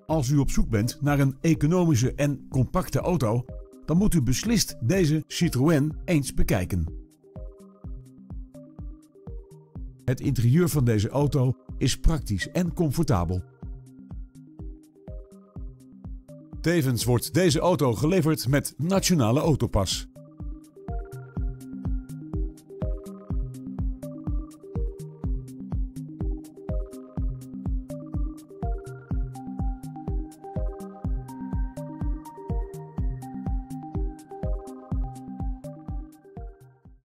Als u op zoek bent naar een economische en compacte auto, dan moet u beslist deze Citroën eens bekijken. Het interieur van deze auto is praktisch en comfortabel. Tevens wordt deze auto geleverd met Nationale Autopas.